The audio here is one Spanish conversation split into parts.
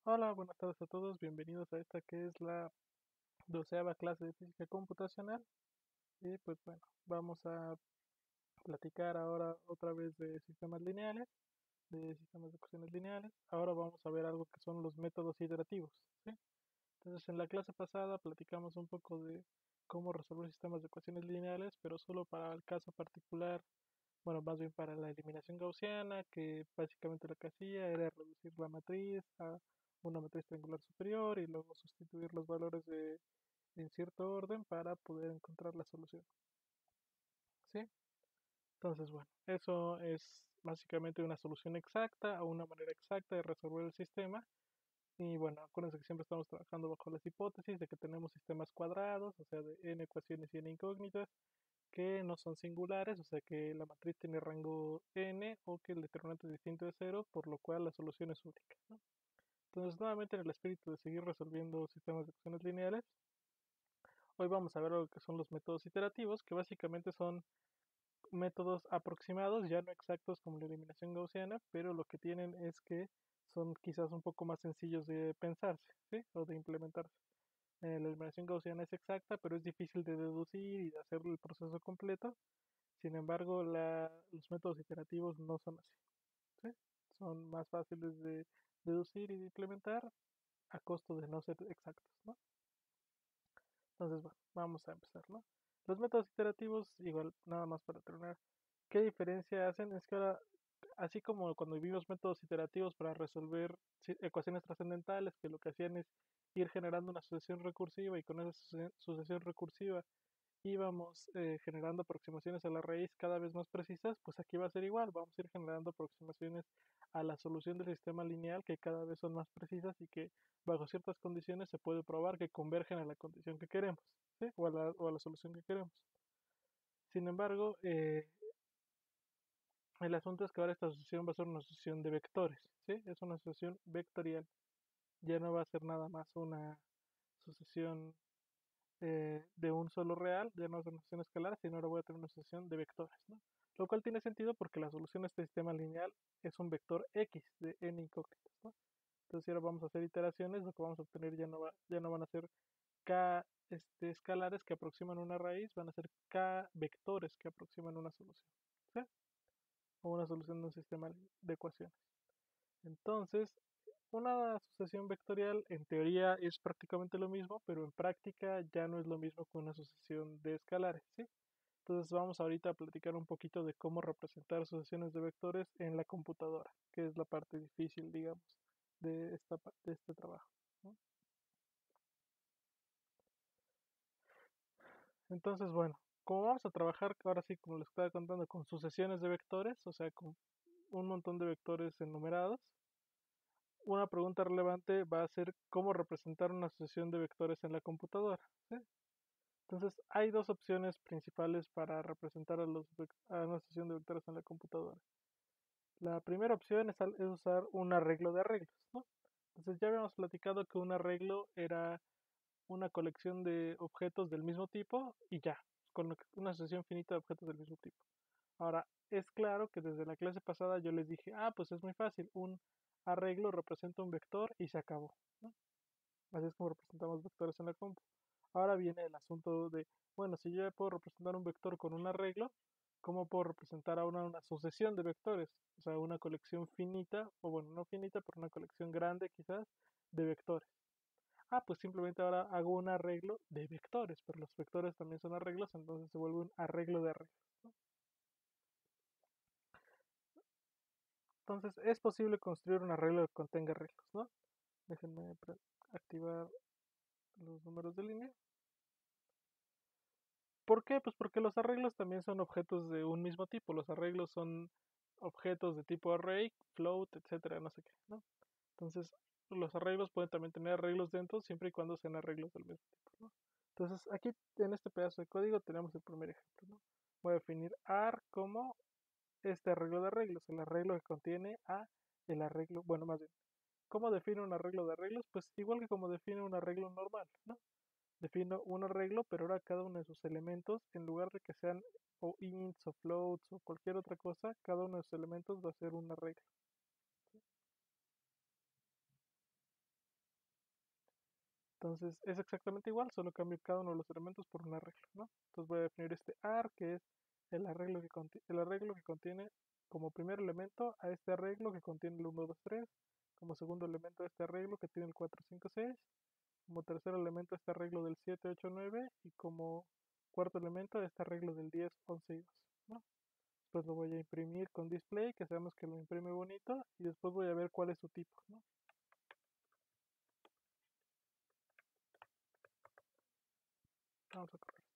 Hola, buenas tardes a todos, bienvenidos a esta que es la 12ª clase de física computacional. Y pues bueno, vamos a platicar ahora otra vez de sistemas lineales, de sistemas de ecuaciones lineales. Ahora vamos a ver algo que son los métodos iterativos, ¿sí? Entonces en la clase pasada platicamos un poco de cómo resolver sistemas de ecuaciones lineales, pero solo para el caso particular, bueno, más bien para la eliminación gaussiana, que básicamente lo que hacía era reducir la matriz a una matriz triangular superior y luego sustituir los valores en cierto orden para poder encontrar la solución. ¿Sí? Entonces, bueno, eso es básicamente una solución exacta o una manera exacta de resolver el sistema. Y bueno, acuérdense que siempre estamos trabajando bajo las hipótesis de que tenemos sistemas cuadrados, o sea, de n ecuaciones y n incógnitas, que no son singulares, o sea que la matriz tiene rango n o que el determinante es distinto de cero, por lo cual la solución es única, ¿no? Entonces, nuevamente en el espíritu de seguir resolviendo sistemas de ecuaciones lineales, hoy vamos a ver lo que son los métodos iterativos, que básicamente son métodos aproximados, ya no exactos como la eliminación gaussiana, pero lo que tienen es que son quizás un poco más sencillos de pensarse, ¿sí? O de implementarse. La eliminación gaussiana es exacta, pero es difícil de deducir y de hacer el proceso completo. Sin embargo, los métodos iterativos no son así, ¿sí? Son más fáciles de deducir y de implementar a costo de no ser exactos, ¿no? Entonces, bueno, vamos a empezar, ¿no? Los métodos iterativos, igual, nada más para terminar, ¿qué diferencia hacen? Es que ahora, así como cuando vimos métodos iterativos para resolver ecuaciones trascendentales, que lo que hacían es ir generando una sucesión recursiva y con esa sucesión recursiva íbamos generando aproximaciones a la raíz cada vez más precisas, pues aquí va a ser igual, vamos a ir generando aproximaciones a la solución del sistema lineal que cada vez son más precisas y que bajo ciertas condiciones se puede probar que convergen a la condición que queremos, ¿sí? O a la solución que queremos. Sin embargo, el asunto es que ahora esta asociación va a ser una asociación de vectores, ¿sí? Es una asociación vectorial, ya no va a ser nada más una sucesión de un solo real, ya no es una sucesión escalar, sino ahora voy a tener una sucesión de vectores, ¿no? Lo cual tiene sentido porque la solución de este sistema lineal es un vector x de n incógnitas, ¿no? Entonces, si ahora vamos a hacer iteraciones, lo que vamos a obtener ya no van a ser k escalares que aproximan una raíz, van a ser k vectores que aproximan una solución, ¿sí? O una solución de un sistema de ecuaciones. Entonces, una sucesión vectorial en teoría es prácticamente lo mismo, pero en práctica ya no es lo mismo que una sucesión de escalares, ¿sí? Entonces vamos ahorita a platicar un poquito de cómo representar sucesiones de vectores en la computadora, que es la parte difícil, digamos, de este trabajo, ¿no? Entonces, bueno, como vamos a trabajar ahora sí, como les estaba contando, con sucesiones de vectores, o sea, con un montón de vectores enumerados, una pregunta relevante va a ser cómo representar una sucesión de vectores en la computadora, ¿sí? Entonces, hay dos opciones principales para representar a una sucesión de vectores en la computadora. La primera opción es usar un arreglo de arreglos, ¿no? Entonces, ya habíamos platicado que un arreglo era una colección de objetos del mismo tipo y ya, con una sucesión finita de objetos del mismo tipo. Ahora, es claro que desde la clase pasada yo les dije, pues es muy fácil, un arreglo representa un vector y se acabó, ¿no? Así es como representamos vectores en la compu. Ahora viene el asunto de, bueno, si yo ya puedo representar un vector con un arreglo, ¿cómo puedo representar ahora una sucesión de vectores? O sea, una colección finita, o bueno, no finita, pero una colección grande quizás, de vectores. Pues simplemente ahora hago un arreglo de vectores, pero los vectores también son arreglos, entonces se vuelve un arreglo de arreglos, ¿no? Entonces es posible construir un arreglo que contenga arreglos, ¿no? Déjenme activar los números de línea. ¿Por qué? Pues porque los arreglos también son objetos de un mismo tipo. Los arreglos son objetos de tipo array, float, etcétera, no sé qué, ¿no? Entonces, los arreglos pueden también tener arreglos dentro siempre y cuando sean arreglos del mismo tipo, ¿no? Entonces, aquí en este pedazo de código tenemos el primer ejemplo, ¿no? Voy a definir AR como este arreglo de arreglos, el arreglo que contiene a el arreglo, bueno, más bien, ¿cómo defino un arreglo de arreglos? Pues igual que como define un arreglo normal, ¿no? Defino un arreglo, pero ahora cada uno de sus elementos, en lugar de que sean o ints o floats o cualquier otra cosa, cada uno de sus elementos va a ser un arreglo. Entonces es exactamente igual, solo cambio cada uno de los elementos por un arreglo, ¿no? Entonces voy a definir este AR, que es el arreglo que contiene como primer elemento a este arreglo que contiene el 1, 2, 3, como segundo elemento a este arreglo que tiene el 4, 5, 6, como tercer elemento a este arreglo del 7, 8, 9 y como cuarto elemento a este arreglo del 10, 11 y 12, ¿no? Después lo voy a imprimir con display, que sabemos que lo imprime bonito, y después voy a ver cuál es su tipo, ¿no? Vamos a correr.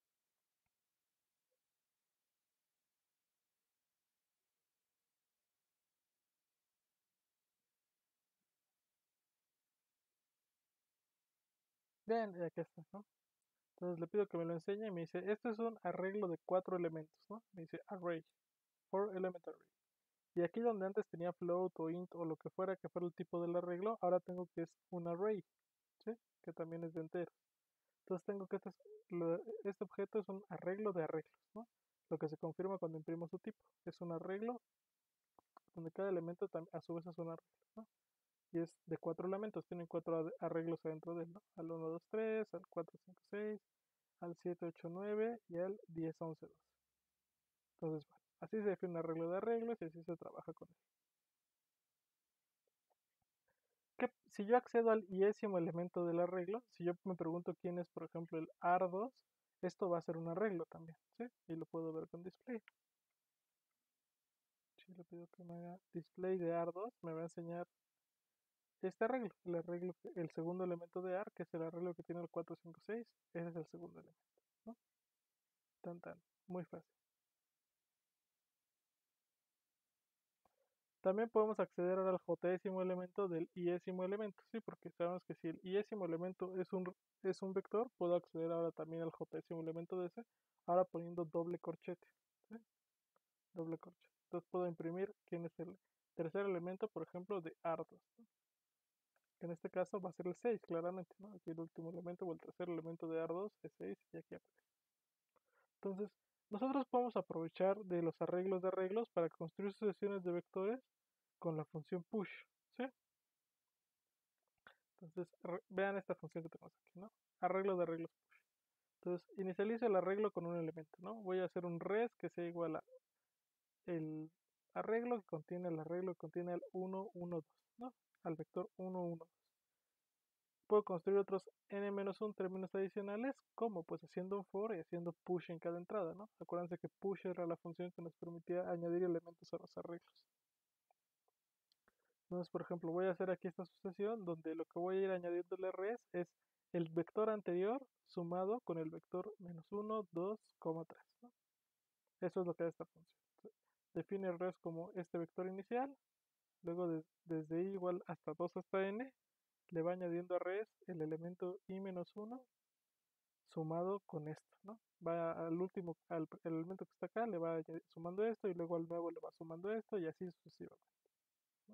Bien, y aquí está, ¿no? Entonces le pido que me lo enseñe y me dice, esto es un arreglo de 4 elementos, ¿no? Me dice array, 4 element array. Y aquí donde antes tenía float o int o lo que fuera que fuera el tipo del arreglo, ahora tengo que es un array, ¿sí? Que también es de entero. Entonces tengo que este objeto es un arreglo de arreglos, ¿no? Lo que se confirma cuando imprimo su tipo. Es un arreglo donde cada elemento a su vez es un arreglo, ¿no? Y es de 4 elementos, tienen 4 arreglos adentro de él, ¿no? Al 1, 2, 3, al 4, 5, 6, al 7, 8, 9 y al 10, 11, 12. Entonces, bueno, así se define un arreglo de arreglos y así se trabaja con él. Si yo accedo al iésimo elemento del arreglo, si yo me pregunto quién es, por ejemplo, el AR2, esto va a ser un arreglo también, ¿sí? Y lo puedo ver con display. Si le pido que me haga display de AR2, me va a enseñar este arreglo, el segundo elemento de AR, que es el arreglo que tiene el 4, 5, 6, ese es el segundo elemento, ¿no? Tan tan, muy fácil. También podemos acceder ahora al jésimo elemento del iésimo elemento, ¿sí? Porque sabemos que si el iésimo elemento es un vector, puedo acceder ahora también al jésimo elemento de ese, ahora poniendo doble corchete, ¿sí? Doble corchete. Entonces puedo imprimir quién es el tercer elemento, por ejemplo, de AR2, ¿no? Que en este caso va a ser el 6, claramente, ¿no? Aquí el último elemento o el tercer elemento de AR2 es 6 y aquí aparece. Entonces, nosotros podemos aprovechar de los arreglos de arreglos para construir sucesiones de vectores con la función push, ¿sí? Entonces, vean esta función que tenemos aquí, ¿no? Arreglo de arreglos push. Entonces, inicializo el arreglo con un elemento, ¿no? Voy a hacer un res que sea igual a el arreglo que contiene el 1, 1, 2, ¿no? Al vector 1, 1, 2. Puedo construir otros n-1 términos adicionales, como pues haciendo un for y haciendo push en cada entrada, ¿no? Acuérdense que push era la función que nos permitía añadir elementos a los arreglos. Entonces, por ejemplo, voy a hacer aquí esta sucesión donde lo que voy a ir añadiéndole res es el vector anterior sumado con el vector -1, 2, 3, ¿no? Eso es lo que hace esta función. Define res como este vector inicial, luego desde i igual hasta 2 hasta n, le va añadiendo a res el elemento i-1 sumado con esto, ¿no? Va al último, el elemento que está acá, le va sumando esto y luego al nuevo le va sumando esto y así sucesivamente, ¿no?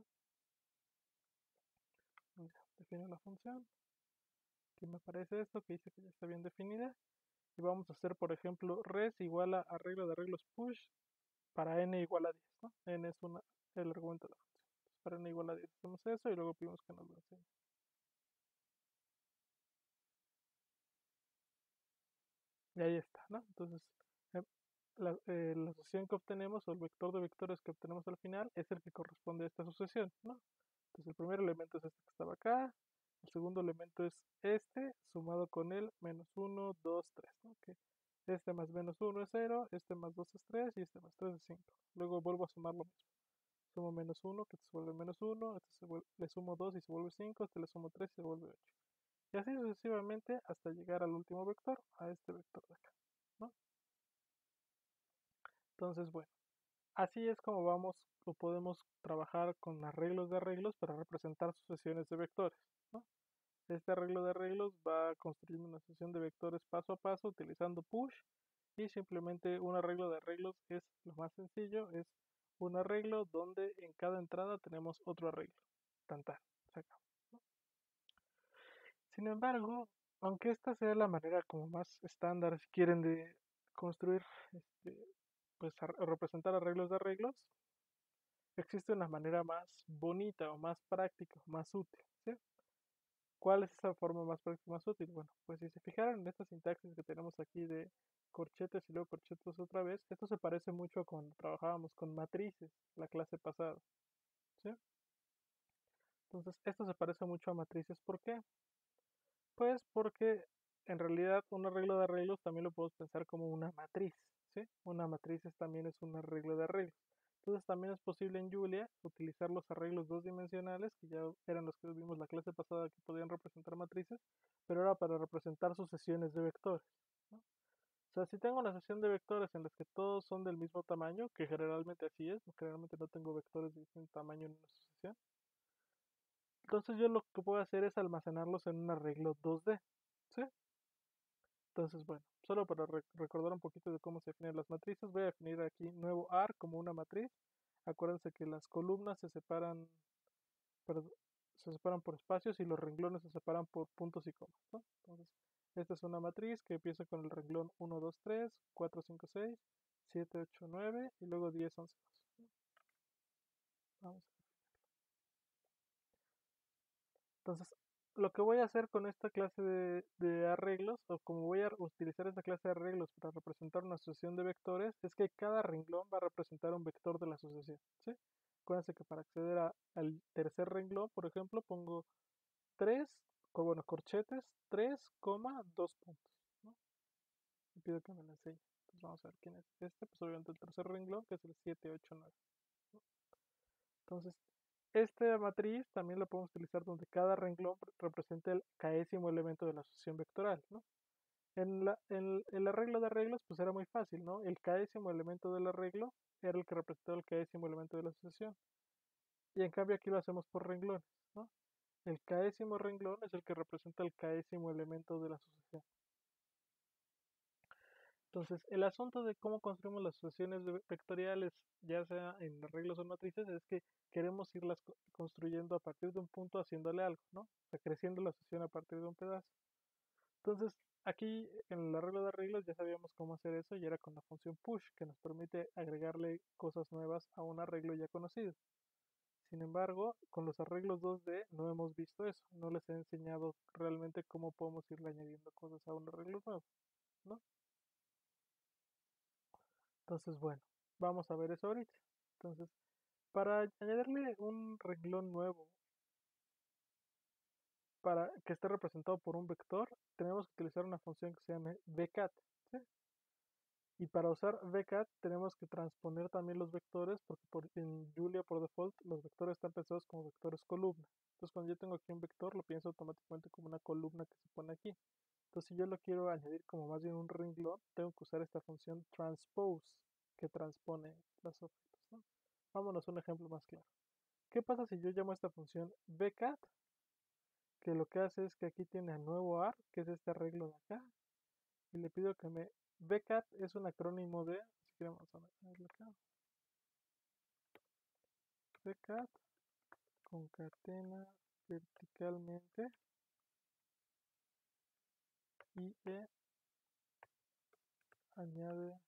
Ya, defino la función, que me aparece esto, que dice que ya está bien definida. Y vamos a hacer, por ejemplo, res igual a arreglo de arreglos push para n igual a 10, ¿no? N es el argumento de la función. Entonces, para n igual a 10 hacemos eso y luego pedimos que nos lo enseñe. Y ahí está, ¿no? Entonces, eh, la sucesión que obtenemos o el vector de vectores que obtenemos al final es el que corresponde a esta sucesión, ¿no? Entonces, el primer elemento es este que estaba acá, el segundo elemento es este, sumado con el -1, 2, 3, ¿no? Que este más -1 es 0, este más 2 es 3 y este más 3 es 5. Luego vuelvo a sumar lo mismo. Sumo -1, que se vuelve -1, le sumo 2 y se vuelve 5, este le sumo 3 y se vuelve 8. Y así sucesivamente hasta llegar al último vector, a este vector de acá, ¿no? Entonces, bueno, así es como vamos o podemos trabajar con arreglos de arreglos para representar sucesiones de vectores, ¿no? Este arreglo de arreglos va construyendo una sucesión de vectores paso a paso utilizando push y simplemente un arreglo de arreglos es lo más sencillo, es un arreglo donde en cada entrada tenemos otro arreglo. Tan tan, se acabó, ¿no? Sin embargo, aunque esta sea la manera como más estándar, si quieren, de construir, pues representar arreglos de arreglos, existe una manera más bonita o más práctica o más útil, ¿sí? ¿Cuál es esa forma más práctica, más útil? Bueno, pues si se fijaron en esta sintaxis que tenemos aquí de corchetes y luego corchetes otra vez, esto se parece mucho a cuando trabajábamos con matrices la clase pasada, ¿sí? Entonces, esto se parece mucho a matrices, ¿por qué? Pues porque en realidad un arreglo de arreglos también lo podemos pensar como una matriz, ¿sí? Una matriz también es un arreglo de arreglos. Entonces también es posible en Julia utilizar los arreglos dos dimensionales, que ya eran los que vimos la clase pasada que podían representar matrices, pero ahora para representar sucesiones de vectores, ¿no? O sea, si tengo una sucesión de vectores en las que todos son del mismo tamaño, que generalmente así es, generalmente no tengo vectores de distinto tamaño en una sucesión, entonces yo lo que puedo hacer es almacenarlos en un arreglo 2D, ¿sí? Entonces, bueno, solo para recordar un poquito de cómo se definen las matrices, voy a definir aquí nuevo AR como una matriz. Acuérdense que las columnas se separan, perdón, se separan por espacios y los renglones se separan por puntos y comas, ¿no? Entonces, esta es una matriz que empieza con el renglón 1, 2, 3, 4, 5, 6, 7, 8, 9 y luego 10, 11, 12. Vamos. Entonces, lo que voy a hacer con esta clase de arreglos, o como voy a utilizar esta clase de arreglos para representar una sucesión de vectores, es que cada renglón va a representar un vector de la sucesión, ¿sí? Acuérdense que para acceder al tercer renglón, por ejemplo, pongo 3, bueno, corchetes, 3, 2 puntos, ¿no? Y pido que me lo enseñe. Entonces vamos a ver quién es este, pues obviamente el tercer renglón, que es el 7, 8, 9, ¿no? Entonces, esta matriz también la podemos utilizar donde cada renglón represente el késimo elemento de la sucesión vectoral, ¿no? En el arreglo de arreglos, pues era muy fácil, ¿no? El késimo elemento del arreglo era el que representaba el késimo elemento de la sucesión. Y en cambio aquí lo hacemos por renglones, ¿no? El késimo renglón es el que representa el késimo elemento de la sucesión. Entonces, el asunto de cómo construimos las sucesiones vectoriales, ya sea en arreglos o matrices, es que queremos irlas construyendo a partir de un punto haciéndole algo, ¿no? O sea, creciendo la sucesión a partir de un pedazo. Entonces, aquí en el arreglo de arreglos ya sabíamos cómo hacer eso y era con la función push, que nos permite agregarle cosas nuevas a un arreglo ya conocido. Sin embargo, con los arreglos 2D no hemos visto eso, no les he enseñado realmente cómo podemos irle añadiendo cosas a un arreglo nuevo, ¿no? Entonces, bueno, vamos a ver eso ahorita. Entonces, para añadirle un renglón nuevo para que esté representado por un vector, tenemos que utilizar una función que se llama vcat, ¿sí? Y para usar vcat tenemos que transponer también los vectores, porque en Julia por default los vectores están pensados como vectores columna. Entonces, cuando yo tengo aquí un vector, lo pienso automáticamente como una columna que se pone aquí. Entonces, si yo lo quiero añadir como más bien un renglón, tengo que usar esta función transpose, que transpone los objetos, ¿no? Vámonos a un ejemplo más claro. ¿Qué pasa si yo llamo a esta función vcat? Que lo que hace es que aquí tiene a nuevo AR, que es este arreglo de acá, y le pido que me... vcat es un acrónimo de... Si queremos verlo acá. Vcat concatena verticalmente y añade,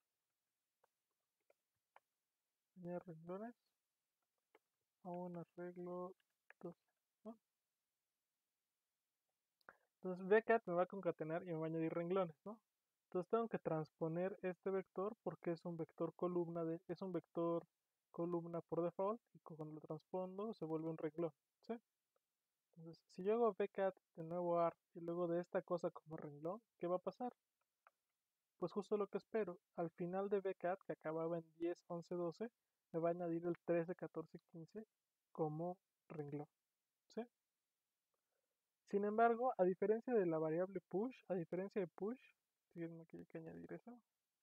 añade renglones a un arreglo 2, ¿no? Entonces vcat me va a concatenar y me va a añadir renglones, ¿no? Entonces tengo que transponer este vector porque es un vector columna es un vector columna por default y cuando lo transpondo se vuelve un renglón, ¿sí? Entonces, si yo hago vcat de nuevo AR y luego de esta cosa como renglón, ¿qué va a pasar? Pues justo lo que espero. Al final de vcat, que acababa en 10, 11, 12, me va a añadir el 13, 14, 15 como renglón, ¿sí? Sin embargo, a diferencia de la variable push, a diferencia de push, tienen que añadir eso.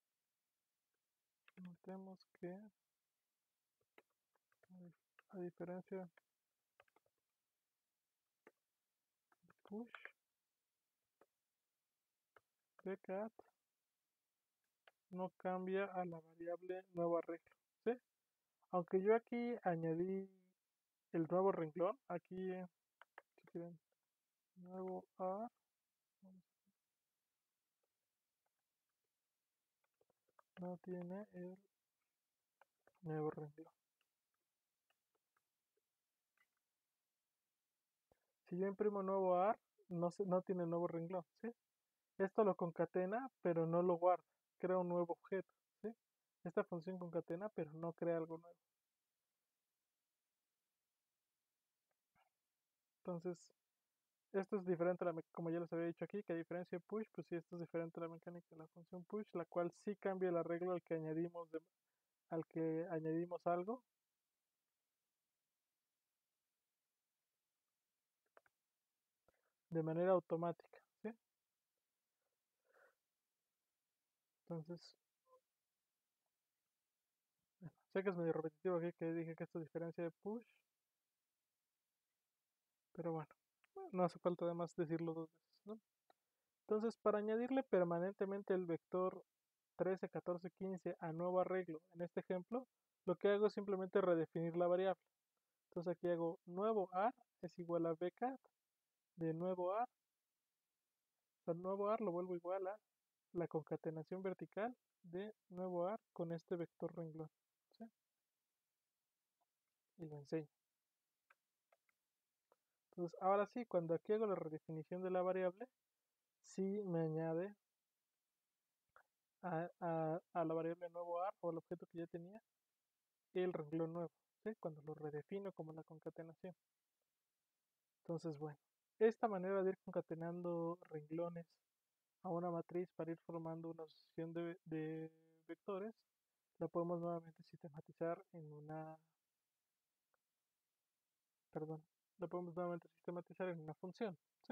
Notemos que a diferencia de push, vcat no cambia a la variable nuevo arreglo, ¿sí? Aunque yo aquí añadí el nuevo renglón, aquí, si quieren, nuevo A, no tiene el nuevo renglón. Si yo imprimo nuevo AR, no tiene nuevo renglón, ¿sí? Esto lo concatena, pero no lo guarda, crea un nuevo objeto, ¿sí? Esta función concatena, pero no crea algo nuevo. Entonces, esto es diferente como ya les había dicho aquí, que a diferencia de push, pues sí, esto es diferente a la mecánica de la función push, la cual sí cambia el arreglo al que añadimos algo. De manera automática, ¿sí? Entonces, bueno, sé que es medio repetitivo aquí que dije que esto es diferencia de push, pero bueno, no hace falta además decirlo dos veces, ¿no? Entonces, para añadirle permanentemente el vector 13, 14, 15 a nuevo arreglo, en este ejemplo, lo que hago es simplemente redefinir la variable. Entonces aquí hago nuevo ar es igual a bcat de nuevo ar, o sea, nuevo ar lo vuelvo igual a la concatenación vertical de nuevo ar con este vector renglón, ¿sí? Y lo enseño. Entonces, ahora sí, cuando aquí hago la redefinición de la variable, sí me añade a la variable nuevo ar o al objeto que ya tenía el renglón nuevo, ¿sí? Cuando lo redefino como la concatenación. Entonces, bueno, esta manera de ir concatenando renglones a una matriz para ir formando una asociación de vectores, la podemos nuevamente sistematizar en una, perdón, la podemos nuevamente sistematizar en una función, ¿sí?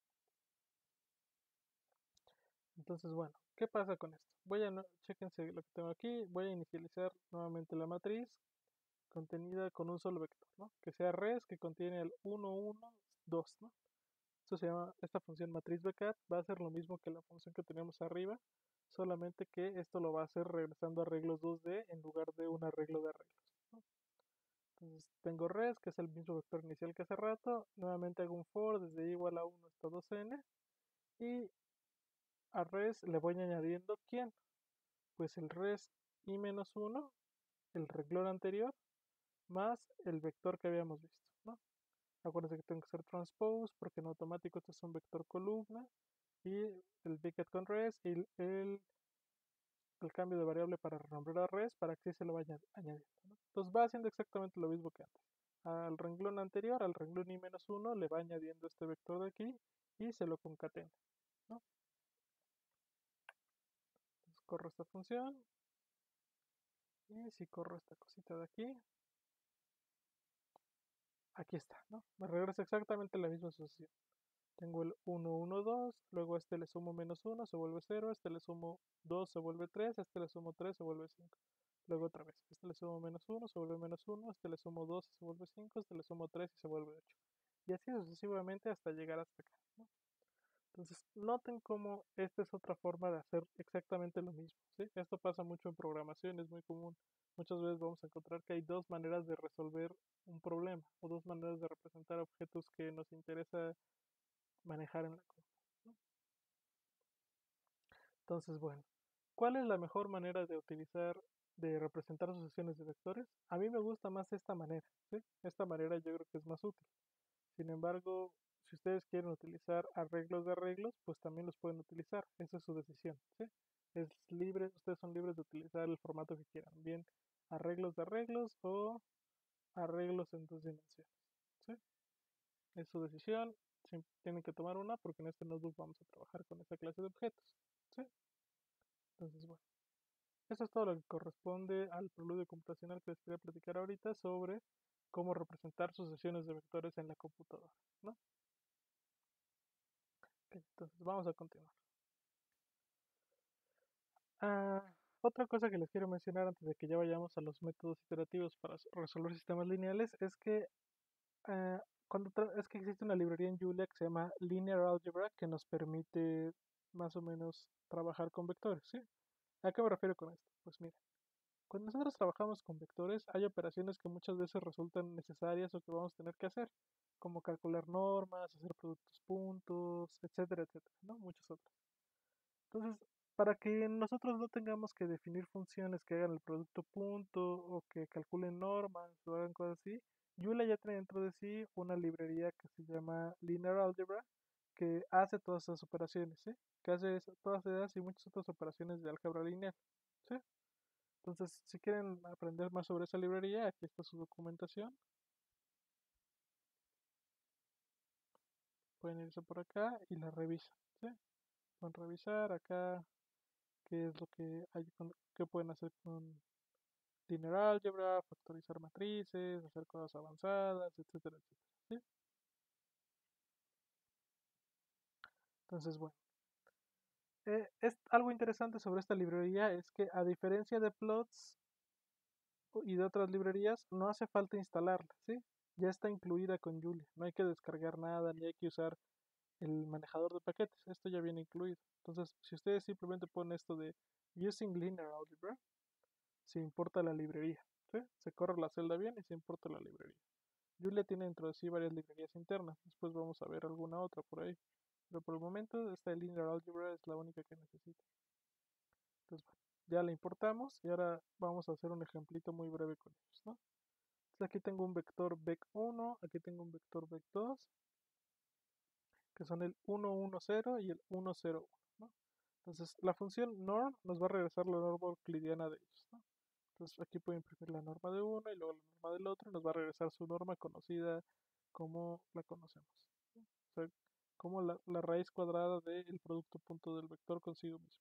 Entonces, bueno, ¿qué pasa con esto? Chéquense lo que tengo aquí, voy a inicializar nuevamente la matriz contenida con un solo vector, ¿no? Que sea res, que contiene el 1, 1, 2, ¿no? Esto se llama, esta función matriz bcat va a ser lo mismo que la función que tenemos arriba, solamente que esto lo va a hacer regresando a arreglos 2D en lugar de un arreglo de arreglos, ¿no? Entonces tengo res, que es el mismo vector inicial que hace rato, nuevamente hago un for desde i igual a 1 hasta 2n, y a res le voy añadiendo ¿quién? Pues el res i menos 1, el renglón anterior, más el vector que habíamos visto, ¿no? Acuérdense que tengo que hacer transpose porque en automático esto es un vector columna y el bcat con res y el cambio de variable para renombrar a res para que se lo vaya añadiendo, ¿no? Entonces va haciendo exactamente lo mismo que antes. Al renglón anterior, al renglón i-1, le va añadiendo este vector de aquí y se lo concatena, ¿no? Entonces corro esta función y si corro esta cosita de aquí está, ¿no? Me regresa exactamente la misma asociación. Tengo el 1, 1, 2, luego a este le sumo menos 1, se vuelve 0, a este le sumo 2, se vuelve 3, a este le sumo 3, se vuelve 5. Luego otra vez, a este le sumo menos 1, se vuelve menos 1, a este le sumo 2, se vuelve 5, a este le sumo 3 y se vuelve 8. Y así sucesivamente hasta llegar hasta acá, ¿no? Entonces, noten cómo esta es otra forma de hacer exactamente lo mismo, ¿sí? Esto pasa mucho en programación, es muy común. Muchas veces vamos a encontrar que hay dos maneras de resolver un problema o dos maneras de representar objetos que nos interesa manejar en la compu, ¿no? Entonces, bueno, ¿cuál es la mejor manera de representar sucesiones de vectores? A mí me gusta más esta manera, ¿sí? Esta manera yo creo que es más útil. Sin embargo, si ustedes quieren utilizar arreglos de arreglos, pues también los pueden utilizar. Esa es su decisión, ¿sí? Es libre, ustedes son libres de utilizar el formato que quieran, bien arreglos de arreglos o arreglos en dos dimensiones, ¿sí? Es su decisión, tienen que tomar una porque en este notebook vamos a trabajar con esta clase de objetos, ¿sí? Entonces, bueno, eso es todo lo que corresponde al preludio computacional que les quería platicar ahorita sobre cómo representar sucesiones de vectores en la computadora, ¿no? Ok, entonces vamos a continuar. Otra cosa que les quiero mencionar antes de que ya vayamos a los métodos iterativos para resolver sistemas lineales es que es que existe una librería en Julia que se llama Linear Algebra que nos permite más o menos trabajar con vectores, ¿sí? ¿A qué me refiero con esto? Pues mira, cuando nosotros trabajamos con vectores, hay operaciones que muchas veces resultan necesarias o que vamos a tener que hacer, como calcular normas, hacer productos puntos, etcétera, etcétera, ¿no? Muchas otras. Entonces, para que nosotros no tengamos que definir funciones que hagan el producto punto o que calculen normas o hagan cosas así, Julia ya tiene dentro de sí una librería que se llama Linear Algebra, que hace todas esas operaciones, ¿sí? Que hace todas esas y muchas otras operaciones de álgebra lineal, ¿sí? Entonces, si quieren aprender más sobre esa librería, aquí está su documentación. Pueden irse por acá y la revisan, ¿sí? Pueden revisar acá qué es lo que hay, qué pueden hacer con linear algebra, factorizar matrices, hacer cosas avanzadas, etcétera, etcétera, ¿sí? Entonces, bueno, es algo interesante sobre esta librería es que a diferencia de plots y de otras librerías, no hace falta instalarla, ¿sí? Ya está incluida con Julia, no hay que descargar nada, ni hay que usar el manejador de paquetes, esto ya viene incluido. Entonces, si ustedes simplemente ponen esto de Using Linear Algebra, se importa la librería, ¿sí? Se corre la celda bien y se importa la librería. Julia tiene dentro de sí varias librerías internas, después vamos a ver alguna otra por ahí, pero por el momento esta de Linear Algebra es la única que necesita. Entonces, bueno, ya la importamos y ahora vamos a hacer un ejemplito muy breve con ellos, ¿no? Entonces aquí tengo un vector vec1, aquí tengo un vector vec2, que son el 1, 1, 0 y el 1, 0, 1, ¿no? Entonces la función norm nos va a regresar la norma euclidiana de ellos, ¿no? Entonces aquí puedo imprimir la norma de uno y luego la norma del otro y nos va a regresar su norma conocida como la conocemos, ¿no? O sea, como la raíz cuadrada del producto punto del vector consigo mismo.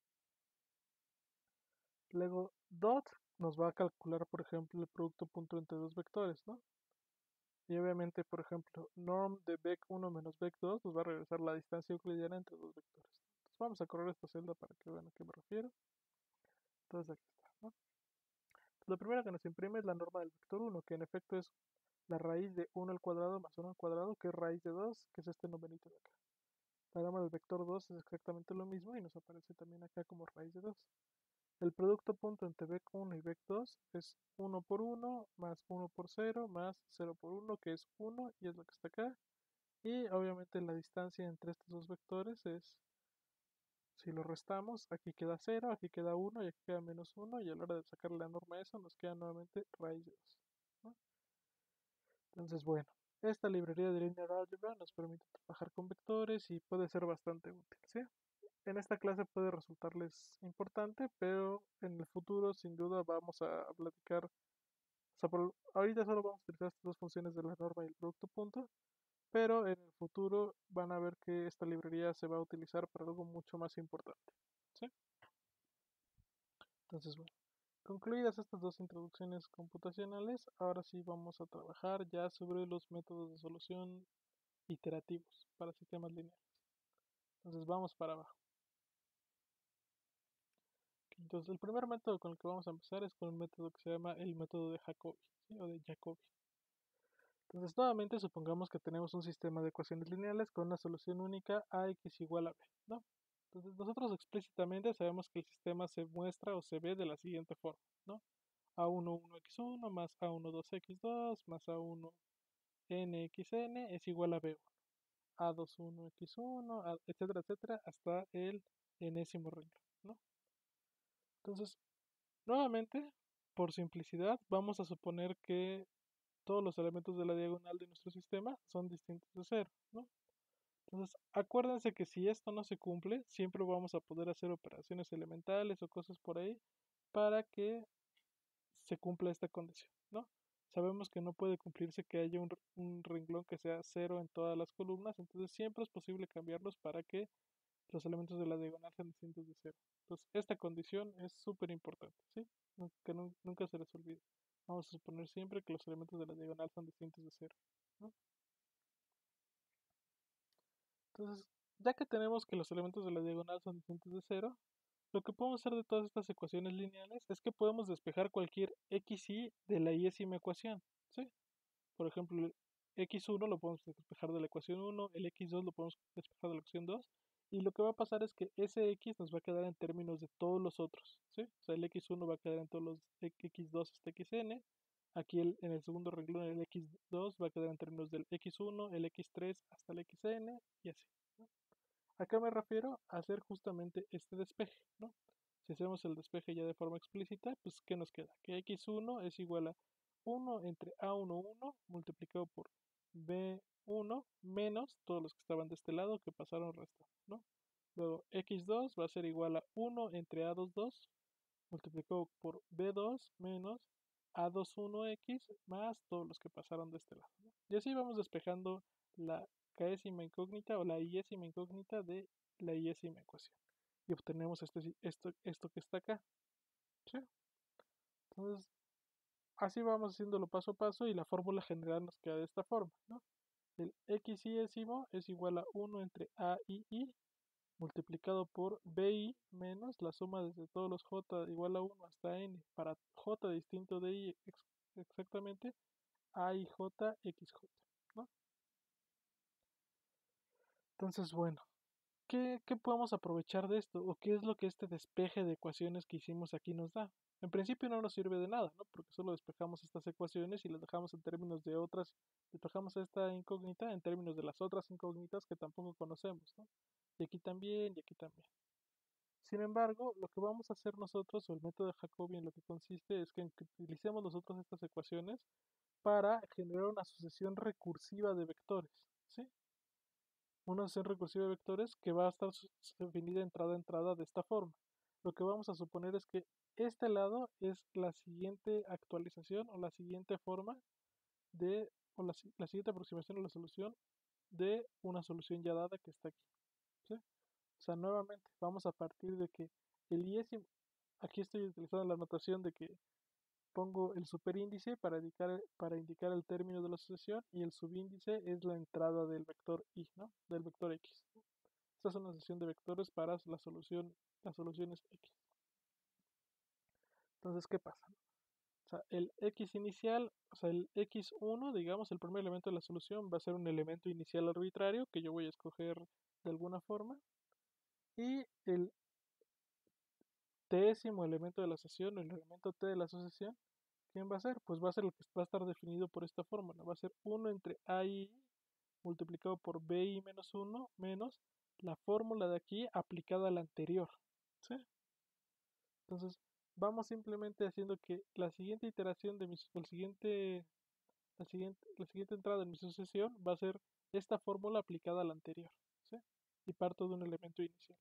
Luego dot nos va a calcular, por ejemplo, el producto punto entre dos vectores, ¿no? Y obviamente, por ejemplo, norm de vec1 menos vec2 nos va a regresar la distancia euclidiana entre dos vectores. Entonces vamos a correr esta celda para que vean a qué me refiero. Entonces aquí está, ¿no? Entonces, lo primero que nos imprime es la norma del vector 1, que en efecto es la raíz de 1 al cuadrado más 1 al cuadrado, que es raíz de 2, que es este numerito de acá. La norma del vector 2 es exactamente lo mismo y nos aparece también acá como raíz de 2. El producto punto entre vec1 y vec2 es 1 por 1 más 1 por 0 más 0 por 1, que es 1 y es lo que está acá. Y obviamente la distancia entre estos dos vectores es, si lo restamos, aquí queda 0, aquí queda 1 y aquí queda menos 1 y a la hora de sacar la norma de eso nos queda nuevamente raíz de 2, ¿no? Entonces, bueno, esta librería de Linear Algebra nos permite trabajar con vectores y puede ser bastante útil, ¿sí? En esta clase puede resultarles importante, pero en el futuro sin duda vamos a platicar, o sea, ahorita solo vamos a utilizar estas dos funciones de la norma y el producto punto, pero en el futuro van a ver que esta librería se va a utilizar para algo mucho más importante, ¿sí? Entonces, bueno, concluidas estas dos introducciones computacionales, ahora sí vamos a trabajar ya sobre los métodos de solución iterativos para sistemas lineales. Entonces vamos para abajo. Entonces el primer método con el que vamos a empezar es con un método que se llama el método de Jacobi, ¿sí? O de Jacobi. Entonces nuevamente supongamos que tenemos un sistema de ecuaciones lineales con una solución única ax igual a b, ¿no? Entonces nosotros explícitamente sabemos que el sistema se muestra o se ve de la siguiente forma, ¿no? A1 1x1 más A1 2x2 más A1 nxn es igual a b1, A2 1x1, etcétera, etcétera, hasta el enésimo renglón, ¿no? Entonces, nuevamente, por simplicidad, vamos a suponer que todos los elementos de la diagonal de nuestro sistema son distintos de cero, ¿no? Entonces, acuérdense que si esto no se cumple, siempre vamos a poder hacer operaciones elementales o cosas por ahí para que se cumpla esta condición, ¿no? Sabemos que no puede cumplirse que haya un renglón que sea cero en todas las columnas, entonces siempre es posible cambiarlos para que los elementos de la diagonal sean distintos de cero. Entonces, esta condición es súper importante, ¿sí? Que nunca se les olvide. Vamos a suponer siempre que los elementos de la diagonal son distintos de cero, ¿no? Entonces, ya que tenemos que los elementos de la diagonal son distintos de cero, lo que podemos hacer de todas estas ecuaciones lineales es que podemos despejar cualquier xy de la y ecuación, ¿sí? Por ejemplo, el x1 lo podemos despejar de la ecuación 1, el x2 lo podemos despejar de la ecuación 2, y lo que va a pasar es que ese x nos va a quedar en términos de todos los otros, ¿sí? O sea, el x1 va a quedar en todos los x2 hasta xn, aquí en el segundo renglón el x2 va a quedar en términos del x1, el x3 hasta el xn, y así, ¿no? Acá me refiero a hacer justamente este despeje, ¿no? Si hacemos el despeje ya de forma explícita, pues ¿qué nos queda? Que x1 es igual a 1 entre a11 multiplicado por b 1 menos todos los que estaban de este lado que pasaron restando, ¿no? Luego x2 va a ser igual a 1 entre a22 multiplicado por b2 menos a21x más todos los que pasaron de este lado, ¿no? Y así vamos despejando la késima incógnita o la iésima incógnita de la iésima ecuación. Y obtenemos esto que está acá, ¿sí? Entonces, así vamos haciéndolo paso a paso y la fórmula general nos queda de esta forma, ¿no? El x iésimo es igual a 1 entre a y i multiplicado por bi menos la suma desde todos los j igual a 1 hasta n para j distinto de i exactamente a y j xj, ¿no? Entonces, bueno, ¿qué podemos aprovechar de esto? ¿O qué es lo que este despeje de ecuaciones que hicimos aquí nos da? En principio no nos sirve de nada, ¿no? Porque solo despejamos estas ecuaciones y las dejamos en términos de otras, despejamos esta incógnita en términos de las otras incógnitas que tampoco conocemos, ¿no? Y aquí también, y aquí también. Sin embargo, lo que vamos a hacer nosotros, o el método de Jacobi en lo que consiste, es que utilicemos nosotros estas ecuaciones para generar una sucesión recursiva de vectores, ¿sí? Una sucesión recursiva de vectores que va a estar definida entrada a entrada de esta forma. Lo que vamos a suponer es que este lado es la siguiente actualización o la siguiente forma de, o la siguiente aproximación a la solución de una solución ya dada que está aquí, ¿sí? O sea, nuevamente, vamos a partir de que el iésimo, aquí estoy utilizando la notación de que pongo el superíndice para indicar el término de la sucesión y el subíndice es la entrada del vector i, ¿no? Del vector x. Esta es una sucesión de vectores para las soluciones x. Entonces, ¿qué pasa? O sea, el x inicial, o sea, el x1, digamos, el primer elemento de la solución va a ser un elemento inicial arbitrario que yo voy a escoger de alguna forma. Y el tésimo elemento de la asociación, el elemento t de la asociación, ¿quién va a ser? Pues va a ser el que va a estar definido por esta fórmula. Va a ser 1 entre a y i multiplicado por bi menos 1 menos la fórmula de aquí aplicada a la anterior, ¿sí? Entonces, vamos simplemente haciendo que la siguiente iteración de la siguiente entrada de mi sucesión va a ser esta fórmula aplicada a la anterior, ¿sí? Y parto de un elemento inicial.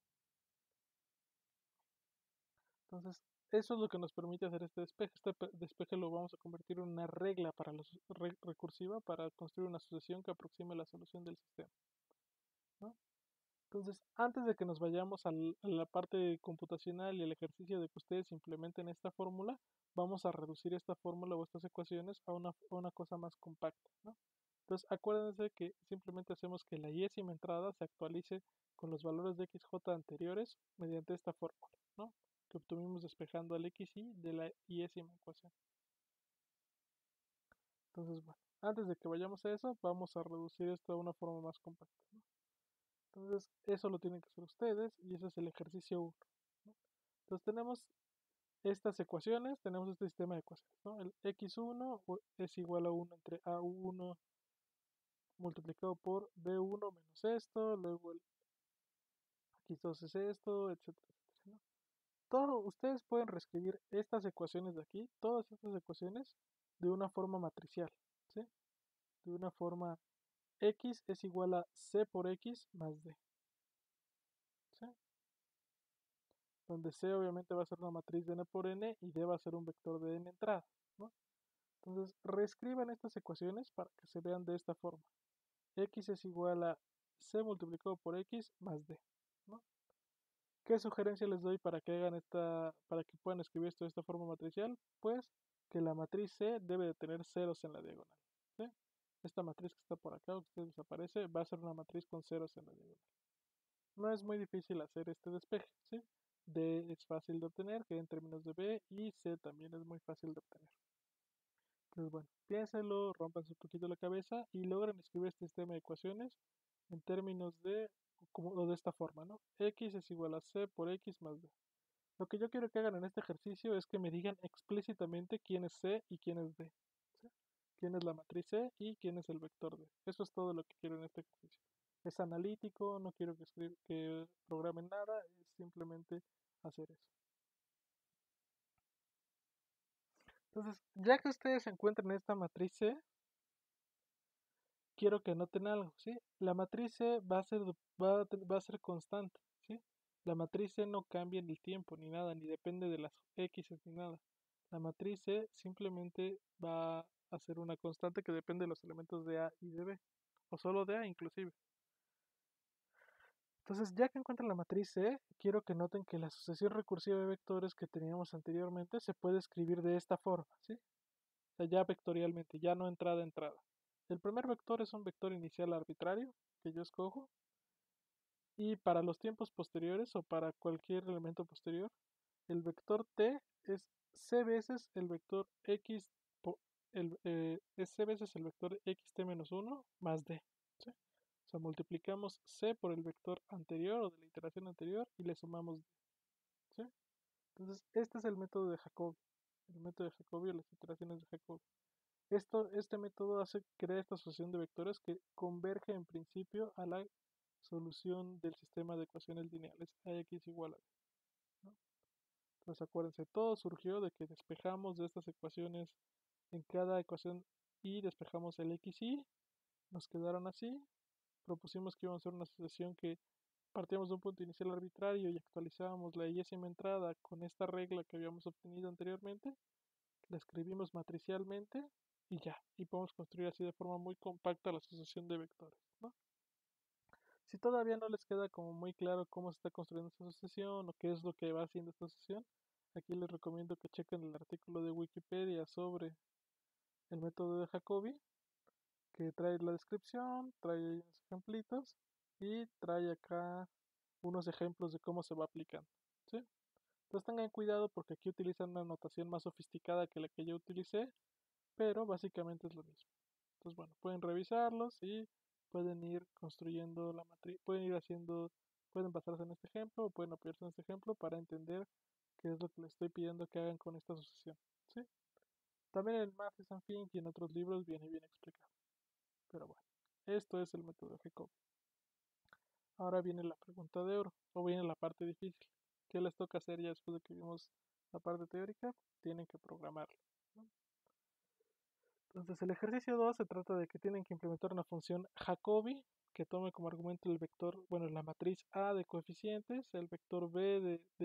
Entonces, eso es lo que nos permite hacer este despeje. Este despeje lo vamos a convertir en una regla para la recursiva para construir una sucesión que aproxime la solución del sistema, ¿no? Entonces, antes de que nos vayamos a la parte computacional y el ejercicio de que ustedes implementen esta fórmula, vamos a reducir esta fórmula o estas ecuaciones a una cosa más compacta, ¿no? Entonces, acuérdense que simplemente hacemos que la iésima entrada se actualice con los valores de xj anteriores mediante esta fórmula, ¿no? Que obtuvimos despejando al xy de la iésima ecuación. Entonces, bueno, antes de que vayamos a eso, vamos a reducir esto a una forma más compacta, ¿no? Entonces, eso lo tienen que hacer ustedes y ese es el ejercicio 1, ¿no? Entonces, tenemos estas ecuaciones, tenemos este sistema de ecuaciones, ¿no? El x1 es igual a 1 entre a1 multiplicado por b1 menos esto, luego el x2 es esto, etcétera, etcétera, ¿no? Ustedes pueden reescribir estas ecuaciones de aquí, todas estas ecuaciones, de una forma matricial, ¿sí? De una forma x es igual a c por x más d, ¿sí? Donde c obviamente va a ser una matriz de n por n y d va a ser un vector de n entrada, ¿no? Entonces, reescriban estas ecuaciones para que se vean de esta forma. X es igual a c multiplicado por x más d, ¿no? ¿Qué sugerencia les doy para que para que puedan escribir esto de esta forma matricial? Pues que la matriz C debe de tener ceros en la diagonal, ¿sí? Esta matriz que está por acá, o que ustedes desaparece, va a ser una matriz con ceros en la diagonal. No es muy difícil hacer este despeje, ¿sí? D es fácil de obtener, que en términos de B, y C también es muy fácil de obtener. Entonces, bueno, piénsenlo, rompanse un poquito la cabeza y logran escribir este sistema de ecuaciones en términos de, como de esta forma, ¿no? X es igual a C por X más D. Lo que yo quiero que hagan en este ejercicio es que me digan explícitamente quién es C y quién es D, ¿sí? Quién es la matriz C y quién es el vector D. Eso es todo lo que quiero en este ejercicio. Es analítico, no quiero que programen nada, es simplemente hacer eso. Entonces, ya que ustedes encuentran esta matriz C, quiero que noten algo, ¿sí? La matriz C va a ser constante, ¿sí? La matriz C no cambia en el tiempo ni nada, ni depende de las X ni nada. La matriz C simplemente va a ser una constante que depende de los elementos de A y de B, o solo de A inclusive. Entonces, ya que encuentran la matriz C, quiero que noten que la sucesión recursiva de vectores que teníamos anteriormente se puede escribir de esta forma, ¿sí? O sea, ya vectorialmente, ya no entrada a entrada. El primer vector es un vector inicial arbitrario que yo escojo, y para los tiempos posteriores o para cualquier elemento posterior, el vector t es c veces el vector x, es c veces el vector xt menos 1 más d, ¿sí? O sea, multiplicamos c por el vector anterior o de la iteración anterior y le sumamos d, ¿sí? Entonces, este es el método de Jacobi, el método de Jacobi o las iteraciones de Jacobi. Este método crea esta asociación de vectores que converge en principio a la solución del sistema de ecuaciones lineales AX igual a B, ¿no? Entonces acuérdense, todo surgió de que despejamos de estas ecuaciones en cada ecuación y despejamos el XY, nos quedaron así, propusimos que íbamos a hacer una asociación que partíamos de un punto inicial arbitrario y actualizábamos la y-ésima entrada con esta regla que habíamos obtenido anteriormente, la escribimos matricialmente y ya, y podemos construir así de forma muy compacta la asociación de vectores, ¿no? Si todavía no les queda como muy claro cómo se está construyendo esta asociación o qué es lo que va haciendo esta asociación, aquí les recomiendo que chequen el artículo de Wikipedia sobre el método de Jacobi, que trae la descripción, trae ahí unos ejemplitos y trae acá unos ejemplos de cómo se va aplicando, ¿sí? Entonces tengan cuidado porque aquí utilizan una notación más sofisticada que la que yo utilicé, pero básicamente es lo mismo. Entonces, bueno, pueden revisarlos y pueden ir construyendo la matriz, pueden ir haciendo, pueden basarse en este ejemplo o pueden apoyarse en este ejemplo para entender qué es lo que les estoy pidiendo que hagan con esta asociación, ¿sí? También en Math and Think y en otros libros viene bien explicado. Pero bueno, esto es el método de Jacobi. Ahora viene la pregunta de oro, o viene la parte difícil. ¿Qué les toca hacer ya después de que vimos la parte teórica? Tienen que programarlo, ¿no? Entonces, el ejercicio 2 se trata de que tienen que implementar una función Jacobi que tome como argumento el vector, bueno, la matriz A de coeficientes, el vector B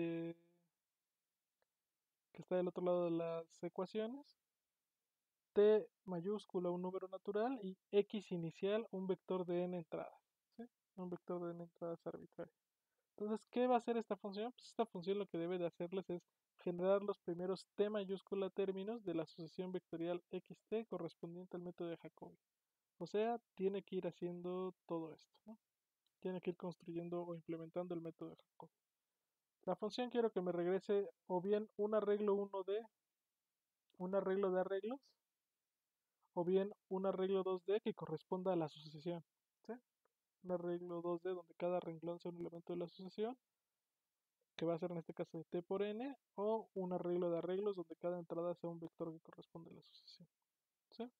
que está del otro lado de las ecuaciones, T mayúscula un número natural y X inicial un vector de n entradas, ¿sí? Un vector de n entradas arbitrario. Entonces, ¿qué va a hacer esta función? Pues esta función lo que debe de hacerles es generar los primeros t mayúscula términos de la asociación vectorial xt correspondiente al método de Jacobi. O sea, tiene que ir haciendo todo esto, ¿no? Tiene que ir construyendo o implementando el método de Jacobi. La función quiero que me regrese o bien un arreglo 1D, un arreglo de arreglos, o bien un arreglo 2D que corresponda a la asociación, ¿sí? Un arreglo 2D donde cada renglón sea un elemento de la asociación, que va a ser en este caso de t por n, o un arreglo de arreglos donde cada entrada sea un vector que corresponde a la asociación, ¿sí?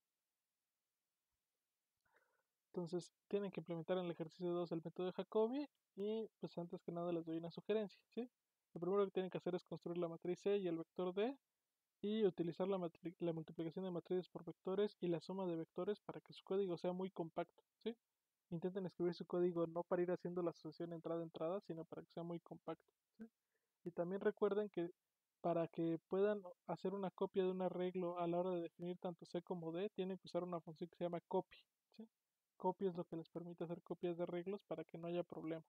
Entonces, tienen que implementar en el ejercicio 2 el método de Jacobi y pues antes que nada les doy una sugerencia, ¿sí? Lo primero que tienen que hacer es construir la matriz C y el vector D y utilizar la multiplicación de matrices por vectores y la suma de vectores para que su código sea muy compacto, ¿sí? Intenten escribir su código no para ir haciendo la asociación entrada-entrada, sino para que sea muy compacto, ¿sí? Y también recuerden que para que puedan hacer una copia de un arreglo a la hora de definir tanto C como D, tienen que usar una función que se llama copy, ¿sí? Copy es lo que les permite hacer copias de arreglos para que no haya problemas.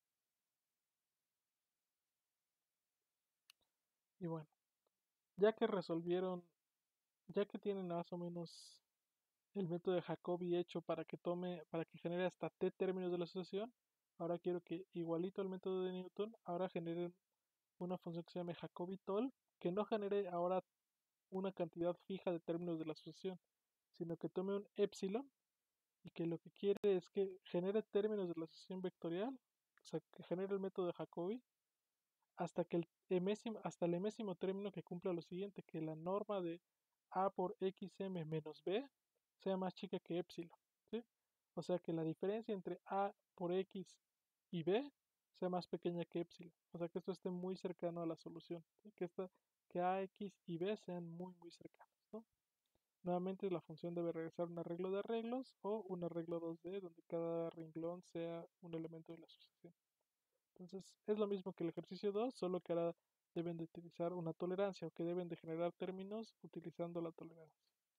Y bueno, ya que resolvieron, ya que tienen más o menos el método de Jacobi hecho para que genere hasta t términos de la asociación, ahora quiero que igualito al método de Newton, ahora generen una función que se llame Jacobi toll, que no genere ahora una cantidad fija de términos de la asociación, sino que tome un epsilon y que lo que quiere es que genere términos de la asociación vectorial, o sea, que genere el método de Jacobi hasta el enésimo término que cumpla lo siguiente, que la norma de a por xm menos b sea más chica que epsilon, ¿sí? O sea, que la diferencia entre a por x y b sea más pequeña que epsilon. O sea, que esto esté muy cercano a la solución, ¿sí? Que ax y b sean muy, muy cercanos, ¿no? Nuevamente la función debe regresar un arreglo de arreglos o un arreglo 2D donde cada renglón sea un elemento de la sucesión. Entonces es lo mismo que el ejercicio 2, solo que ahora deben de utilizar una tolerancia o que deben de generar términos utilizando la tolerancia.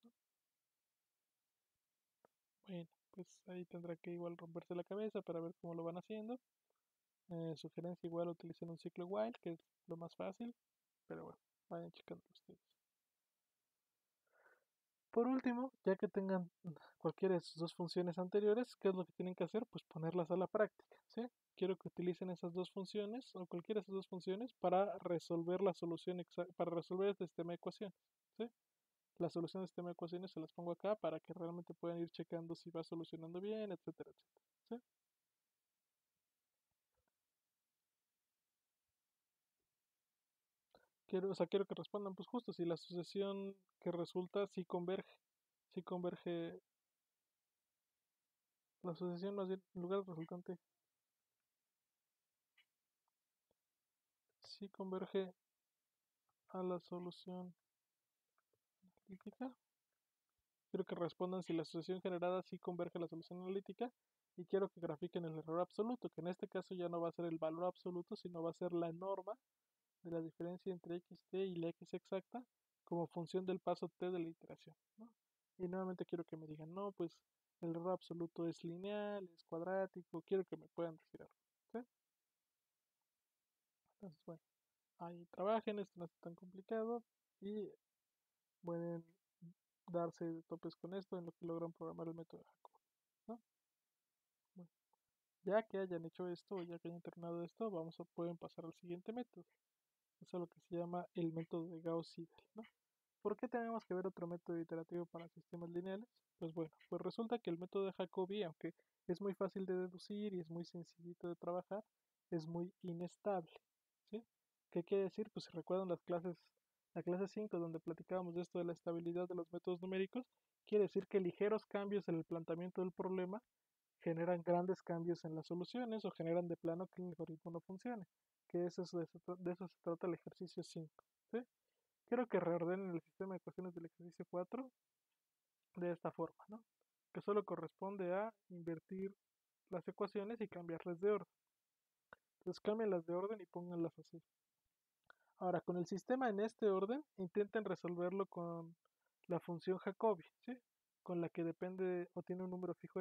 Bueno, pues ahí tendrá que igual romperse la cabeza para ver cómo lo van haciendo. Sugerencia igual utilicen un ciclo while, que es lo más fácil, pero bueno, vayan checando ustedes. Por último, ya que tengan cualquiera de sus dos funciones anteriores, ¿qué es lo que tienen que hacer? Pues ponerlas a la práctica, ¿sí? Quiero que utilicen esas dos funciones o cualquiera de esas dos funciones para resolver la solución para resolver este sistema de ecuaciones, ¿sí? La solución de sistema de ecuaciones se las pongo acá para que realmente puedan ir checando si va solucionando bien, etcétera, etcétera, ¿sí? Quiero que respondan, pues justo, si la sucesión que resulta si converge, la sucesión más bien, en lugar del resultante, si converge a la solución analítica. Quiero que respondan si la sucesión generada sí converge a la solución analítica y quiero que grafiquen el error absoluto, que en este caso ya no va a ser el valor absoluto, sino va a ser la norma de la diferencia entre xt y la x exacta como función del paso t de la iteración, ¿no? Y nuevamente quiero que me digan, no, pues el error absoluto es lineal, es cuadrático, quiero que me puedan decir algo, ¿sí? Entonces, bueno, ahí trabajen, esto no es tan complicado y pueden darse de topes con esto en lo que logran programar el método de Jacobi, ¿no? Bueno, ya que hayan hecho esto, o ya que hayan terminado esto, pueden pasar al siguiente método. Eso es lo que se llama el método de Gauss-Seidel, ¿no? ¿Por qué tenemos que ver otro método iterativo para sistemas lineales? Pues bueno, pues resulta que el método de Jacobi, aunque es muy fácil de deducir y es muy sencillito de trabajar, es muy inestable, ¿sí? ¿Qué quiere decir? Pues si recuerdan la clase 5 donde platicábamos de esto de la estabilidad de los métodos numéricos, quiere decir que ligeros cambios en el planteamiento del problema generan grandes cambios en las soluciones o generan de plano que el algoritmo no funcione, que de eso se trata el ejercicio 5, ¿sí? Quiero que reordenen el sistema de ecuaciones del ejercicio 4 de esta forma, ¿no? Que solo corresponde a invertir las ecuaciones y cambiarlas de orden. Entonces cámbienlas de orden y pónganlas así. Ahora, con el sistema en este orden, intenten resolverlo con la función Jacobi, ¿sí? Con la que depende o tiene un número fijo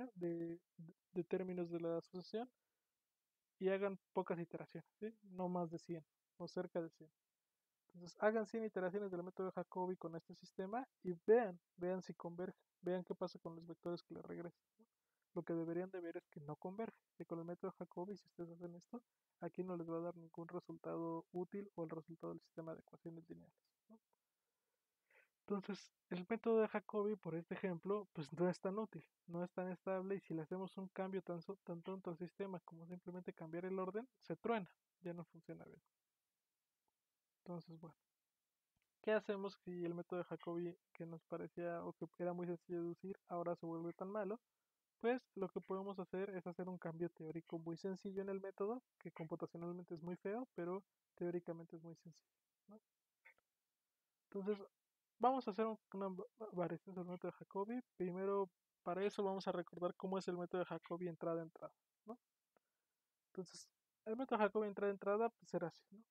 de términos de la asociación y hagan pocas iteraciones, ¿sí? No más de 100 o cerca de 100. Entonces hagan 100 iteraciones del método de Jacobi con este sistema y vean si converge, vean qué pasa con los vectores que le regresan, ¿no? Lo que deberían de ver es que no converge, que con el método de Jacobi, si ustedes hacen esto, aquí no les va a dar ningún resultado útil o el resultado del sistema de ecuaciones lineales, ¿no? Entonces, el método de Jacobi, por este ejemplo, pues no es tan útil, no es tan estable y si le hacemos un cambio tan tonto al sistema como simplemente cambiar el orden, se truena, ya no funciona bien. Entonces, bueno. ¿Qué hacemos si el método de Jacobi que nos parecía o que era muy sencillo de deducir ahora se vuelve tan malo? Pues lo que podemos hacer es hacer un cambio teórico muy sencillo en el método, que computacionalmente es muy feo, pero teóricamente es muy sencillo, ¿no? Entonces, vamos a hacer una variación del método de Jacobi. Primero, para eso vamos a recordar cómo es el método de Jacobi entrada-entrada, ¿no? Entonces, el método de Jacobi entrada-entrada pues era así, ¿no?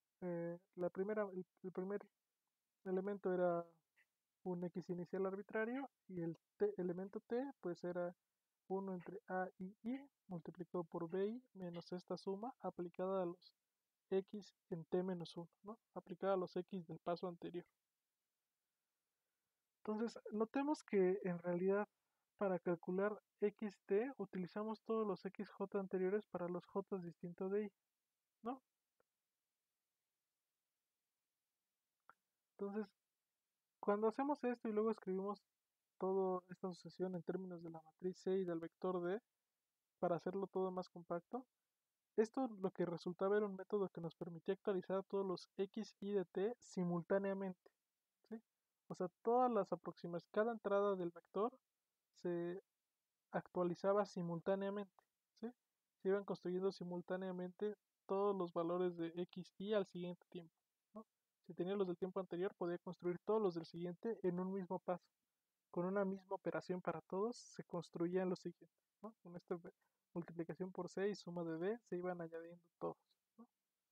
El primer elemento era un x inicial arbitrario y el elemento t pues era 1 entre a y i multiplicado por bi menos esta suma aplicada a los x en t menos 1, ¿no? Aplicada a los x del paso anterior. Entonces, notemos que en realidad para calcular xt utilizamos todos los xj anteriores para los j distintos de i, ¿no? Entonces, cuando hacemos esto y luego escribimos toda esta sucesión en términos de la matriz C y del vector D, para hacerlo todo más compacto, esto lo que resultaba era un método que nos permitía actualizar todos los x y de t simultáneamente, ¿sí? O sea, todas las aproximaciones, cada entrada del vector se actualizaba simultáneamente, ¿sí? Se iban construyendo simultáneamente todos los valores de x y al siguiente tiempo, ¿no? Si tenía los del tiempo anterior, podía construir todos los del siguiente en un mismo paso. Con una misma operación para todos, se construían los siguientes, ¿no? Con esta multiplicación por C y suma de D, se iban añadiendo todos, ¿no?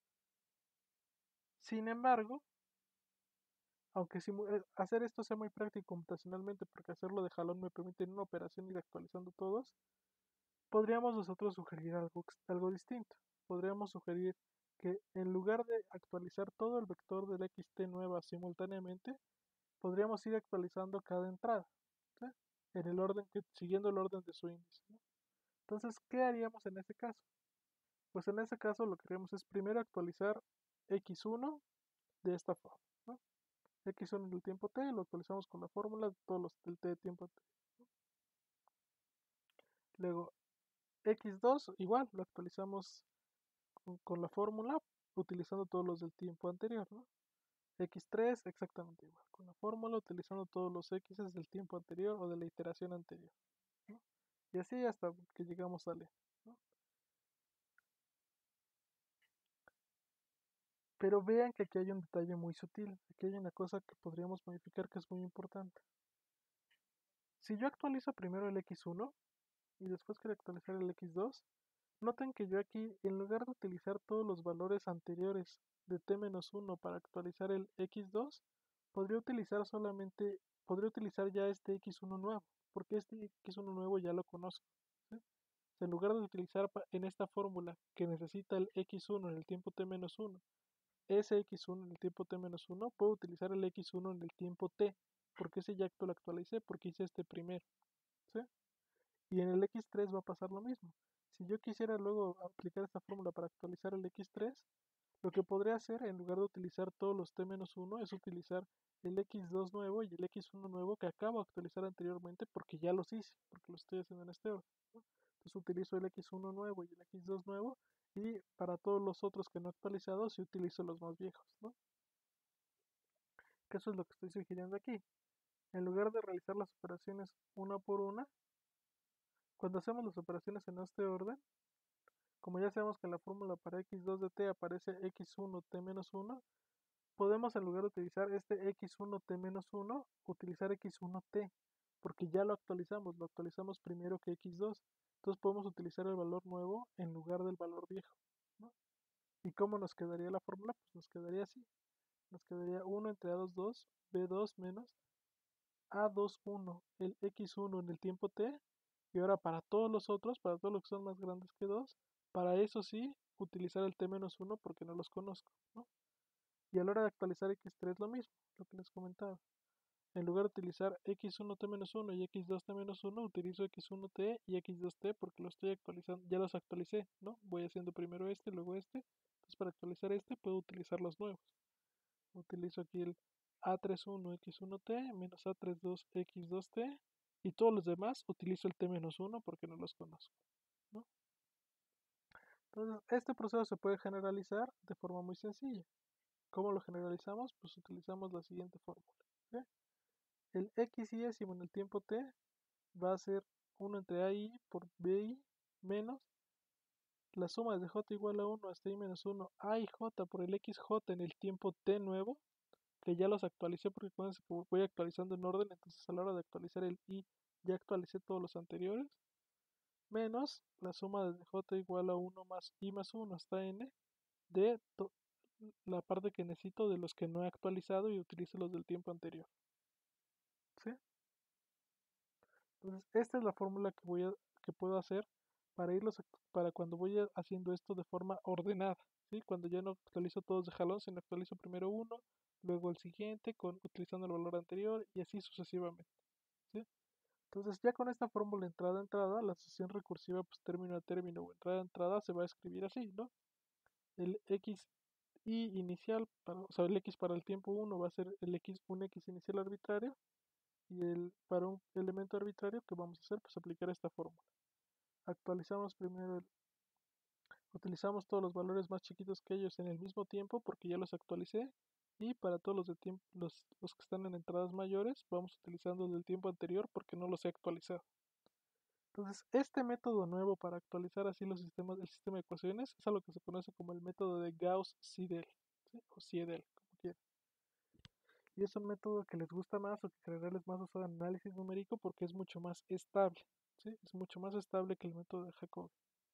Sin embargo, aunque hacer esto sea muy práctico computacionalmente, porque hacerlo de jalón me permite en una operación ir actualizando todos, podríamos nosotros sugerir algo distinto. Podríamos sugerir que en lugar de actualizar todo el vector del xt nueva simultáneamente, podríamos ir actualizando cada entrada, ¿sí? En el orden siguiendo el orden de su índice, ¿no? Entonces, ¿qué haríamos en ese caso? Pues en ese caso lo que haríamos es primero actualizar x1 de esta forma, ¿no? X1 en el tiempo t lo actualizamos con la fórmula de todos los del t de tiempo t. Luego x2 igual lo actualizamos con la fórmula utilizando todos los del tiempo anterior, ¿no? X3 exactamente igual, con la fórmula utilizando todos los x del tiempo anterior o de la iteración anterior, ¿no? Y así hasta que llegamos a L, ¿no? Pero vean que aquí hay un detalle muy sutil, aquí hay una cosa que podríamos modificar que es muy importante. Si yo actualizo primero el x1 y después quiero actualizar el x2, noten que yo aquí, en lugar de utilizar todos los valores anteriores de t-1 para actualizar el x2, podría utilizar ya este x1 nuevo, porque este x1 nuevo ya lo conozco, ¿sí? O sea, en lugar de utilizar en esta fórmula que necesita el x1 en el tiempo t-1, ese x1 en el tiempo t-1, puedo utilizar el x1 en el tiempo t, porque ese ya lo actualicé, porque hice este primero, ¿sí? Y en el x3 va a pasar lo mismo. Si yo quisiera luego aplicar esta fórmula para actualizar el x3, lo que podría hacer en lugar de utilizar todos los t-1 es utilizar el x2 nuevo y el x1 nuevo que acabo de actualizar anteriormente porque ya los hice, porque los estoy haciendo en este orden, ¿no? Entonces utilizo el x1 nuevo y el x2 nuevo y para todos los otros que no he actualizado sí utilizo los más viejos, ¿no? Que eso es lo que estoy sugiriendo aquí. En lugar de realizar las operaciones una por una, cuando hacemos las operaciones en este orden, como ya sabemos que en la fórmula para x2 de t aparece x1 t-1, podemos en lugar de utilizar este x1 t-1, utilizar x1t, porque ya lo actualizamos primero que x2. Entonces podemos utilizar el valor nuevo en lugar del valor viejo, ¿no? ¿Y cómo nos quedaría la fórmula? Pues nos quedaría así. Nos quedaría 1 entre a22 b2 menos a21 el x1 en el tiempo t, y ahora para todos los otros, para todos los que son más grandes que 2, para eso sí, utilizar el t-1 porque no los conozco, ¿no? Y a la hora de actualizar x3 lo mismo, lo que les comentaba. En lugar de utilizar x1t-1 y x2t-1, utilizo x1t y x2t porque los estoy actualizando, ya los actualicé, ¿no? Voy haciendo primero este, luego este. Entonces para actualizar este puedo utilizar los nuevos. Utilizo aquí el a31 x1t menos a32 x2t y todos los demás utilizo el t-1 porque no los conozco, ¿no? Entonces este proceso se puede generalizar de forma muy sencilla. ¿Cómo lo generalizamos? Pues utilizamos la siguiente fórmula, ¿sí? El x y en el tiempo t va a ser 1 entre a y por bi menos la suma de j igual a 1 hasta i menos 1 a y j por el xj en el tiempo t nuevo, que ya los actualicé porque acuérdense que voy actualizando en orden, entonces a la hora de actualizar el i ya actualicé todos los anteriores, menos la suma de j igual a 1 más i más 1 hasta n de la parte que necesito de los que no he actualizado y utilizo los del tiempo anterior, ¿sí? Entonces, esta es la fórmula que puedo hacer para cuando haciendo esto de forma ordenada, ¿sí? Cuando ya no actualizo todos de jalón, sino actualizo primero uno, luego el siguiente, utilizando el valor anterior y así sucesivamente, ¿sí? Entonces, ya con esta fórmula entrada a entrada, la sucesión recursiva, pues término a término o entrada a entrada, se va a escribir así, ¿no? El x y inicial, o sea, el x para el tiempo 1 va a ser un x inicial arbitrario, y para un elemento arbitrario que vamos a hacer, pues aplicar esta fórmula. Actualizamos primero, utilizamos todos los valores más chiquitos que ellos en el mismo tiempo porque ya los actualicé, y para todos los de tiempo, los que están en entradas mayores, vamos utilizando el del tiempo anterior porque no los he actualizado. Entonces, este método nuevo para actualizar así el sistema de ecuaciones es a lo que se conoce como el método de Gauss-Seidel, ¿sí? O Seidel, como quieran. Y es un método que les gusta más o que en general es más usado en análisis numérico porque es mucho más estable, ¿sí? Es mucho más estable que el método de Jacobi.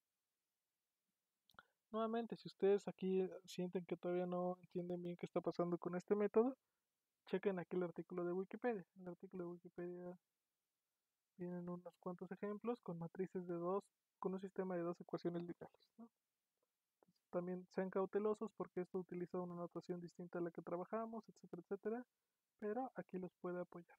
Nuevamente, si ustedes aquí sienten que todavía no entienden bien qué está pasando con este método, chequen aquí el artículo de Wikipedia. En el artículo de Wikipedia vienen unos cuantos ejemplos con matrices de dos, con un sistema de dos ecuaciones lineales, ¿no? Entonces, también sean cautelosos porque esto utiliza una notación distinta a la que trabajamos, etcétera, etcétera, pero aquí los puede apoyar.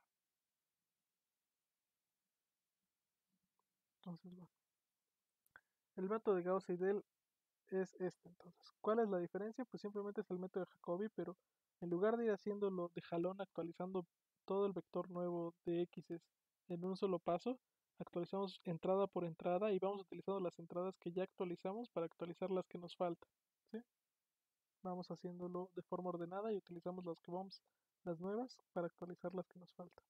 Entonces, bueno, el método de Gauss-Seidel es este. Entonces, ¿cuál es la diferencia? Pues simplemente es el método de Jacobi, pero en lugar de ir haciéndolo de jalón, actualizando todo el vector nuevo de x en un solo paso, actualizamos entrada por entrada y vamos utilizando las entradas que ya actualizamos para actualizar las que nos faltan, ¿sí? Vamos haciéndolo de forma ordenada y utilizamos las que vamos, las nuevas, para actualizar las que nos faltan.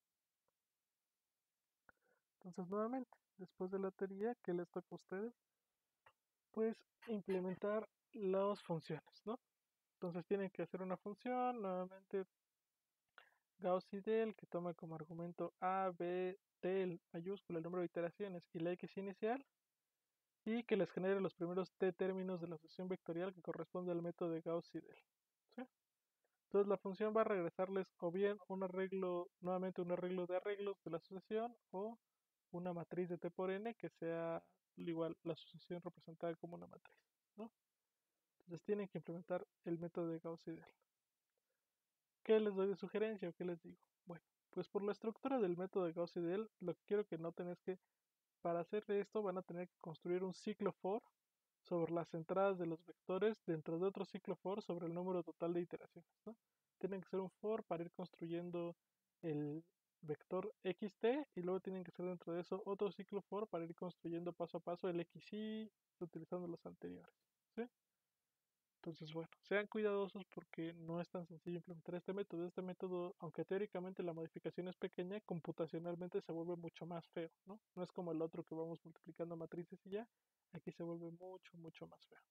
Entonces, nuevamente, después de la teoría, ¿qué les toca a ustedes? Pues implementar las funciones, ¿no? Entonces tienen que hacer una función, nuevamente Gauss-Seidel, que toma como argumento a, b, t, el mayúscula, el número de iteraciones y la x inicial, y que les genere los primeros t términos de la sucesión vectorial que corresponde al método de Gauss-Seidel, ¿sí? Entonces la función va a regresarles o bien un arreglo, nuevamente un arreglo de arreglos de la sucesión, o una matriz de t por n que sea igual la sucesión representada como una matriz, ¿no? Entonces tienen que implementar el método de Gauss-Seidel. ¿Qué les doy de sugerencia o qué les digo? Bueno, pues por la estructura del método de Gauss-Seidel, lo que quiero que noten es que para hacer esto van a tener que construir un ciclo for sobre las entradas de los vectores dentro de otro ciclo for sobre el número total de iteraciones, ¿no? Tienen que ser un for para ir construyendo el vector xt y luego tienen que hacer dentro de eso otro ciclo for para ir construyendo paso a paso el xy utilizando los anteriores, ¿sí? Entonces, bueno, sean cuidadosos porque no es tan sencillo implementar este método. Este método, aunque teóricamente la modificación es pequeña, computacionalmente se vuelve mucho más feo, ¿no? No es como el otro que vamos multiplicando matrices y ya. Aquí se vuelve mucho, mucho más feo.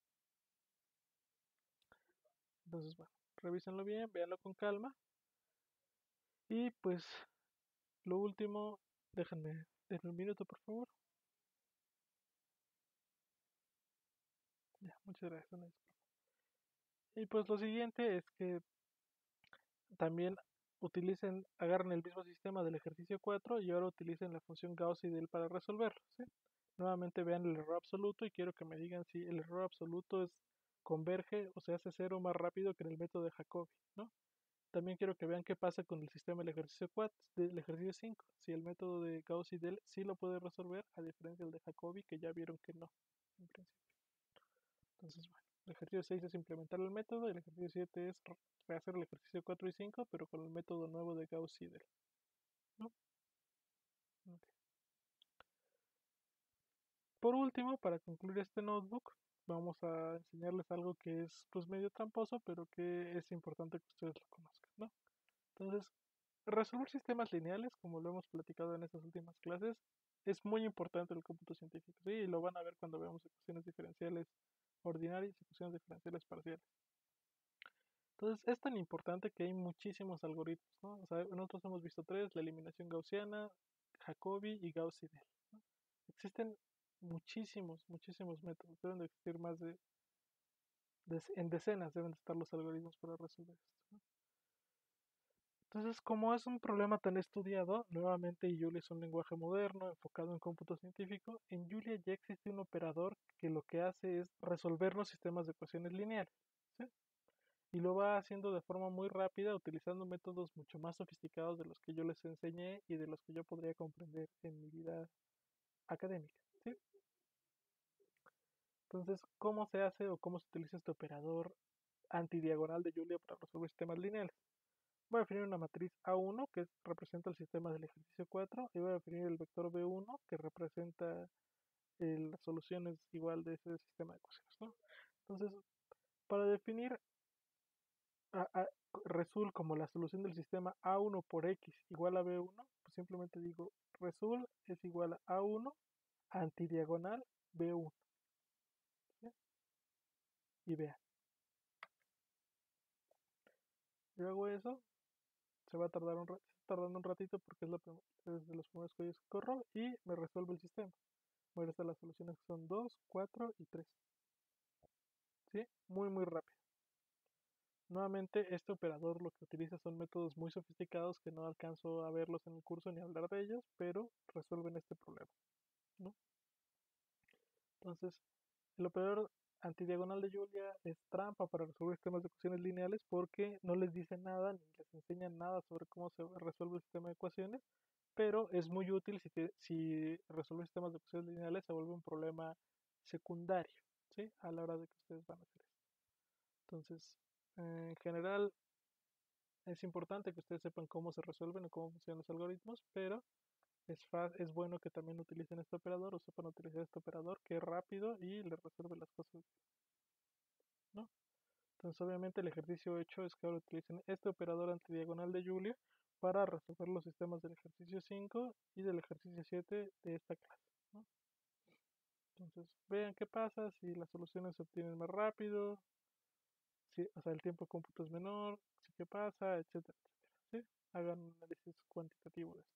Entonces, bueno, revísenlo bien, véanlo con calma. Y pues, lo último, denme un minuto, por favor. Ya, muchas gracias. Una disculpa. Y pues lo siguiente es que también agarren el mismo sistema del ejercicio 4 y ahora utilicen la función Gauss-Seidel para resolverlo, ¿sí? Nuevamente vean el error absoluto y quiero que me digan si el error absoluto converge o se hace cero más rápido que en el método de Jacobi, ¿no? También quiero que vean qué pasa con el sistema del ejercicio 4, del ejercicio 5, si el método de Gauss-Seidel sí lo puede resolver, a diferencia del de Jacobi, que ya vieron que no, en principio. Entonces, bueno, el ejercicio 6 es implementar el método y el ejercicio 7 es rehacer el ejercicio 4 y 5, pero con el método nuevo de Gauss-Seidel, ¿no? Ok. Por último, para concluir este notebook, vamos a enseñarles algo que es pues medio tramposo, pero que es importante que ustedes lo conozcan, ¿no? Entonces, resolver sistemas lineales, como lo hemos platicado en estas últimas clases, es muy importante en el cómputo científico, ¿sí? Y lo van a ver cuando veamos ecuaciones diferenciales ordinarias y ecuaciones diferenciales parciales. Entonces, es tan importante que hay muchísimos algoritmos, ¿no? O sea, nosotros hemos visto tres: la eliminación gaussiana, Jacobi y Gauss-Seidel, ¿no? Existen muchísimos, muchísimos métodos. Deben de existir más en decenas deben de estar los algoritmos para resolver esto, ¿no? Entonces, como es un problema tan estudiado, nuevamente, y Julia es un lenguaje moderno enfocado en cómputo científico, en Julia ya existe un operador que lo que hace es resolver los sistemas de ecuaciones lineales, ¿sí? Y lo va haciendo de forma muy rápida, utilizando métodos mucho más sofisticados de los que yo les enseñé y de los que yo podría comprender en mi vida académica, ¿sí? Entonces, ¿cómo se hace o cómo se utiliza este operador antidiagonal de Julia para resolver sistemas lineales? Voy a definir una matriz A1 que representa el sistema del ejercicio 4 y voy a definir el vector B1 que representa las soluciones igual de ese sistema de ecuaciones, ¿no? Entonces, para definir a Resul como la solución del sistema A1 por X igual a B1, pues simplemente digo Resul es igual a A1 antidiagonal B1, ¿sí? Y vean, yo hago eso se va a tardar tardando un ratito porque es de los primeros códigos que corro y me resuelve el sistema. Voy a estar las soluciones que son 2, 4 y 3. ¿Sí? Muy, muy rápido. Nuevamente, este operador lo que utiliza son métodos muy sofisticados que no alcanzo a verlos en el curso ni a hablar de ellos, pero resuelven este problema, ¿no? Entonces, el operador antidiagonal de Julia es trampa para resolver sistemas de ecuaciones lineales porque no les dice nada ni les enseña nada sobre cómo se resuelve el sistema de ecuaciones, pero es muy útil si resolver sistemas de ecuaciones lineales se vuelve un problema secundario, ¿sí? A la hora de que ustedes van a hacer esto. Entonces, en general, es importante que ustedes sepan cómo se resuelven o cómo funcionan los algoritmos, pero es bueno que también utilicen este operador o sepan utilizar este operador que es rápido y les resuelve las cosas, ¿no? Entonces, obviamente, el ejercicio hecho es que ahora utilicen este operador antidiagonal de Julia para resolver los sistemas del ejercicio 5 y del ejercicio 7 de esta clase, ¿no? Entonces, vean qué pasa, si las soluciones se obtienen más rápido, si, o sea, el tiempo de cómputo es menor, si qué pasa, etcétera, etcétera, ¿sí? Hagan un análisis cuantitativo de esto.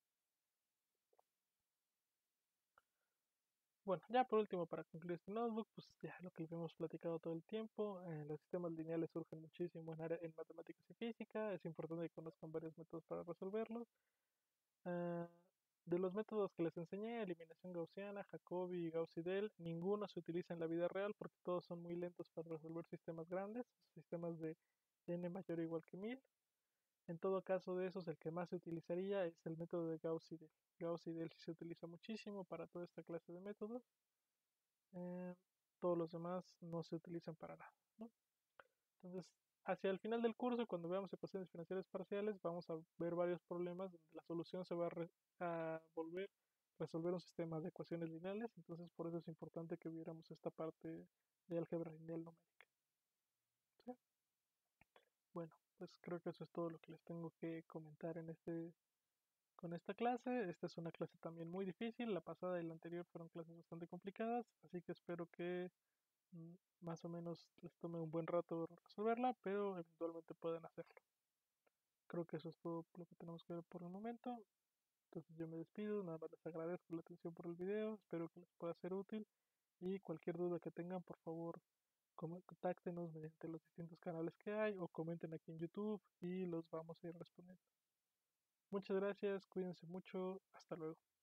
Bueno, ya por último, para concluir este notebook, pues ya lo que hemos platicado todo el tiempo, los sistemas lineales surgen muchísimo en matemáticas y física, es importante que conozcan varios métodos para resolverlos. Ah, de los métodos que les enseñé, eliminación gaussiana, Jacobi y Gauss-Seidel, ninguno se utiliza en la vida real porque todos son muy lentos para resolver sistemas grandes, sistemas de n mayor o igual que 1000. En todo caso de esos, el que más se utilizaría es el método de Gauss-Seidel. Gauss-Seidel sí se utiliza muchísimo para toda esta clase de métodos. eh, Todos los demás no se utilizan para nada, ¿no? Entonces, hacia el final del curso, cuando veamos ecuaciones diferenciales parciales, vamos a ver varios problemas donde la solución se va a volver a resolver un sistema de ecuaciones lineales. Entonces, por eso es importante que viéramos esta parte de álgebra lineal numérica, ¿sí? Bueno, pues creo que eso es todo lo que les tengo que comentar con esta clase. Esta es una clase también muy difícil. La pasada y la anterior fueron clases bastante complicadas, así que espero que más o menos les tome un buen rato resolverla, pero eventualmente pueden hacerlo. Creo que eso es todo lo que tenemos que ver por el momento. Entonces yo me despido, nada más les agradezco la atención por el video, espero que les pueda ser útil y cualquier duda que tengan, por favor, contáctenos mediante los distintos canales que hay o comenten aquí en YouTube y los vamos a ir respondiendo. Muchas gracias, cuídense mucho, hasta luego.